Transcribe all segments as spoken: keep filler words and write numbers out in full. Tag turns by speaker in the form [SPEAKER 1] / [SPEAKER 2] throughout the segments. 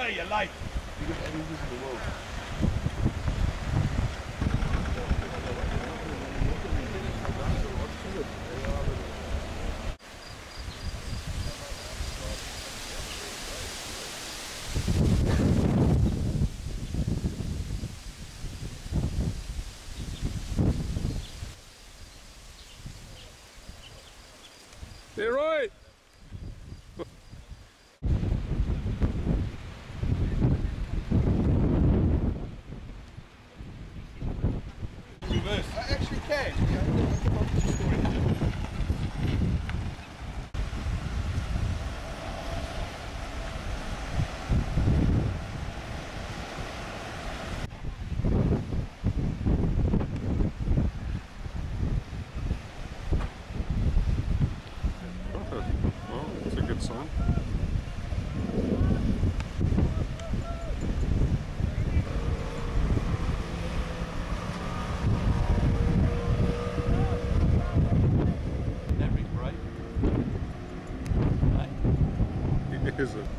[SPEAKER 1] Hey, you're late. Biggest engines in the world.
[SPEAKER 2] They're right.
[SPEAKER 1] Reverse. I actually can. Yeah,
[SPEAKER 2] Well, that's a good sign.
[SPEAKER 1] Every break.
[SPEAKER 2] Is it?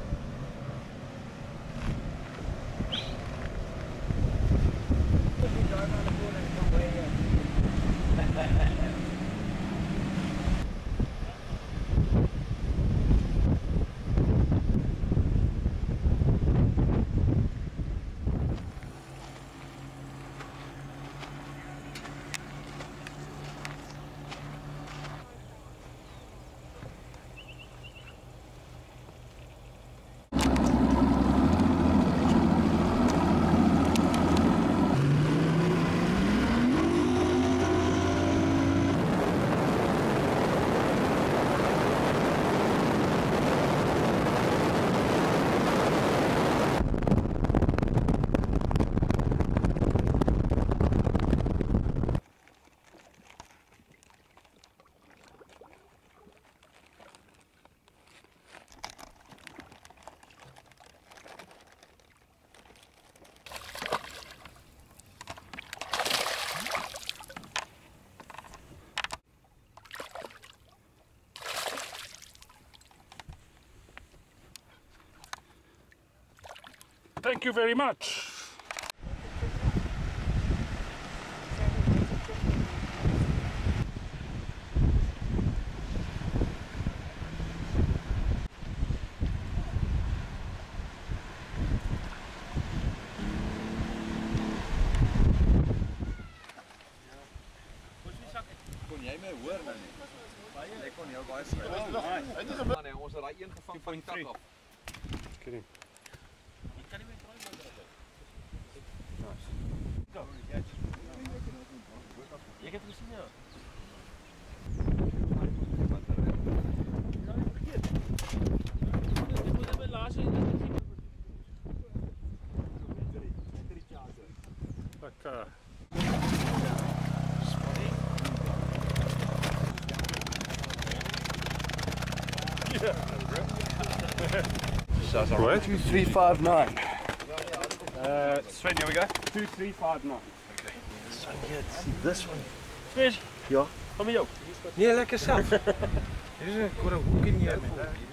[SPEAKER 2] Thank you very much.
[SPEAKER 1] Kon jy my hoor nou nie? Baie. Ek kon jou baie skryf. Dit is 'n man, ons het daai een gevang van die tak af.
[SPEAKER 2] Kidding.
[SPEAKER 1] Jy kan nie meer draai maar dit.
[SPEAKER 2] Nice.
[SPEAKER 1] Go. Jy het gesien ja.
[SPEAKER 2] Lekker. Right.
[SPEAKER 1] two three five nine.
[SPEAKER 2] Uh, Sven, here we go. Two three five nine.
[SPEAKER 1] Okay. This one here, see this one.
[SPEAKER 2] Sven,
[SPEAKER 1] Ja.
[SPEAKER 2] kom met jou.
[SPEAKER 1] Nee, lekker self. Hier is 'n goeie hoek in hier.